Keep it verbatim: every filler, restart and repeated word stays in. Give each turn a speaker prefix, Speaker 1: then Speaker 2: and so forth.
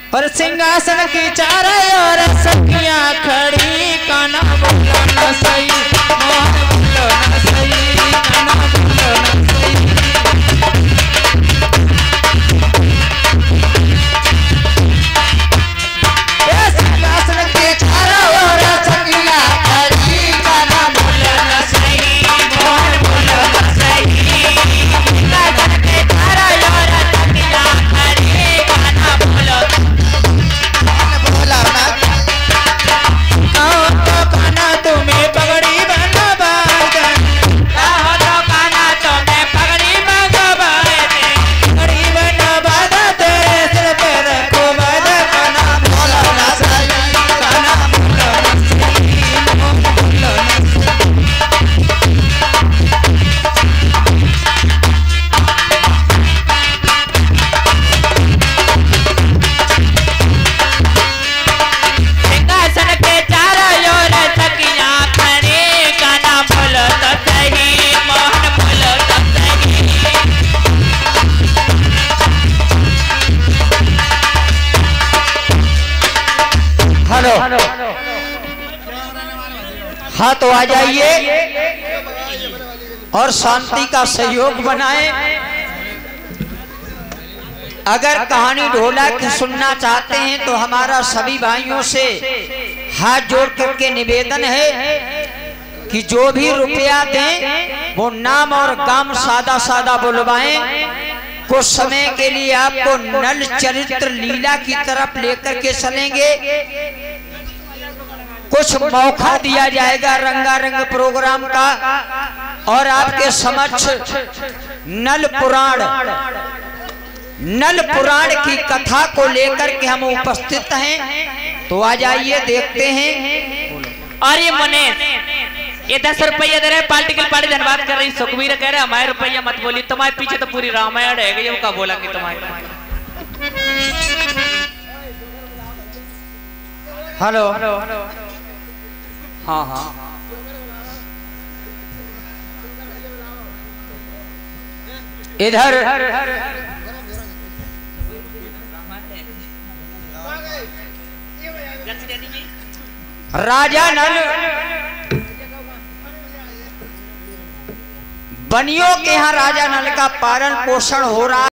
Speaker 1: और सिंहासन की चारों ओर सखियां खड़ी, काना बोलो न सही, मोहन बोलो न सही, काना बोलो न सही। सिंहासन की चारों ओर सखियां खड़ी, काना बोलो न सही, मोहन बोलो न सही। सिंहासन की चारों ओर सखियां खड़ी, काना बोलो तुम्हें पगड़ी बनवा दे, कहो तो काना तुम्हें पगड़ी बनवा दे, पगड़ी बनवा दे तेरे सिर पे रखो बाद, काना बोलो न सही, काना बोलो न सही, मोहन बोलो न सही। सिंहासन के चारों ओर सखियां खड़ी, काना बोलो तो सही, मोहन बोलो तो सही। हेलो हाँ तो आ जाइए और शांति का सहयोग बनाएं। अगर कहानी ढोला की सुनना चाहते हैं तो हमारा सभी भाइयों से हाथ जोड़ करके निवेदन है कि जो भी रुपया दें वो नाम और काम सादा सादा बुलवाएं। कुछ समय के लिए आपको नल चरित्र लीला की तरफ लेकर के चलेंगे, कुछ मौका दिया जाएगा रंगारंग प्रोग्राम का, और आपके समक्ष नल पुराण नल पुराण की कथा को लेकर के हम उपस्थित हैं। तो आ जाइए देखते हैं।
Speaker 2: और ये मनीष ये दस रुपया दे रहे, पार्टी के पार्टी धन्यवाद कर रही। सुखबीर कह रहे हमारे रुपया मत बोली, तुम्हारे पीछे तो पूरी रामायण है, ये का बोला कि तुम्हारे।
Speaker 1: हेलो
Speaker 2: हाँ हाँ
Speaker 1: इधर राजा नल बनियों के यहाँ राजा नल का पालन पोषण हो रहा